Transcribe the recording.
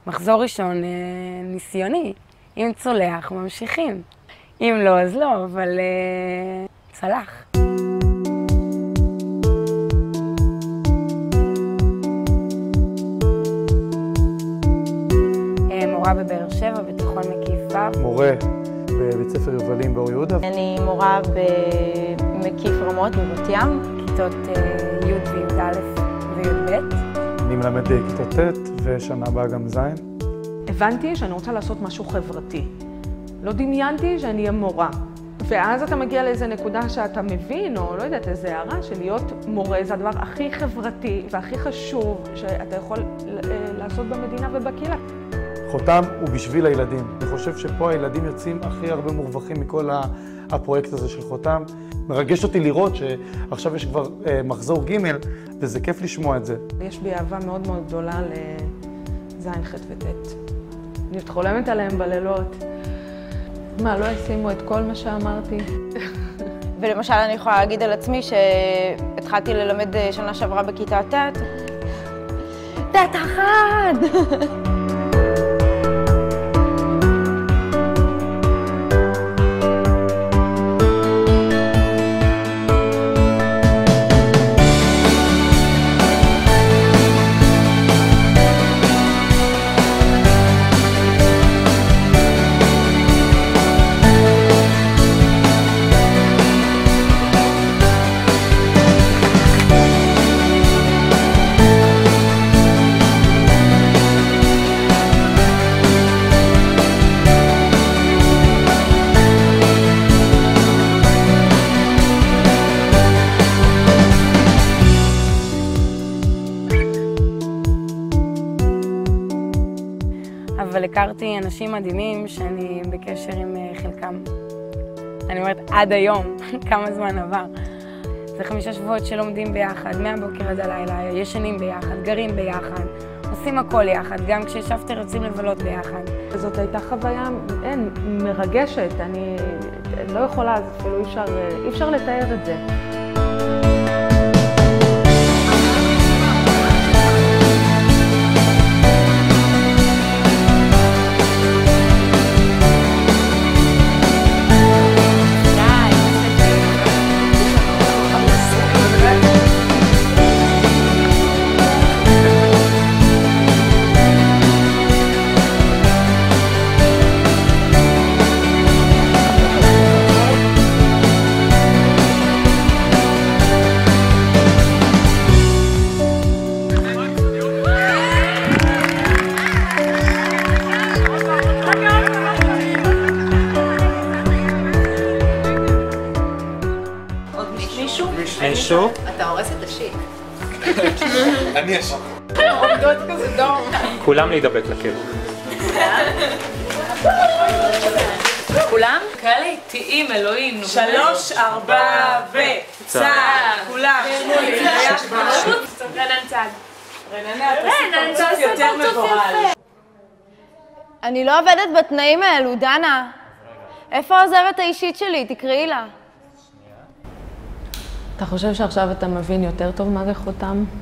מחזור ראשון ניסיוני. אם צולח, ממשיכים. אם לא, אז לא, אבל צלח. מורה בבאר שבע, בתיכון מקיף ו'. מורה בבית ספר יובלים באור יהודה. אני מורה במקיף רמות בבת ים. כיתות י' וי"א וי"ב. אני מלמד כיתות ט' ושנה הבאה גם ז'. הבנתי שאני רוצה לעשות משהו חברתי. לא דמיינתי שאני אהיה מורה. ואז אתה מגיע לאיזו נקודה שאתה מבין, או לא יודעת, איזו הערה, שלהיות מורה זה הדבר הכי חברתי והכי חשוב שאתה יכול לעשות במדינה ובקהילה. חותם הוא בשביל הילדים. אני חושב שפה הילדים יוצאים הכי הרבה מורווחים מכל הפרויקט הזה של חותם. מרגש אותי לראות שעכשיו יש כבר מחזור ג' וזה כיף לשמוע את זה. יש בי אהבה מאוד מאוד גדולה לז', ח' וט'. אני חולמת עליהם בלילות. מה, לא ישימו את כל מה שאמרתי? ולמשל אני יכולה להגיד על עצמי שהתחלתי ללמד שנה שעברה בכיתה ט'. ט' אחד! אבל הכרתי אנשים מדהימים שאני בקשר עם חלקם. אני אומרת, עד היום, כמה זמן עבר. זה 5 שבועות שלומדים ביחד, מהבוקר עד הלילה, ישנים ביחד, גרים ביחד, עושים הכל יחד, גם כשישבתי רוצים לבלות ביחד. זאת הייתה חוויה מרגשת, אני לא יכולה, אז אפילו אי אפשר לתאר את זה. מישהו? אתה הורס את השיק. אני אשם. עומדות כזה דום. כולם להידבק לקיר. כולם? כאלה איטיים, אלוהים. 3, 4 ו... צעד. כולם. רנן צעד. רננה, אתה עושה יותר מבוהל. אני לא עובדת בתנאים האלו, דנה. איפה העוזרת האישית שלי? תקראי לה. אתה חושב שעכשיו אתה מבין יותר טוב מה זה חותם?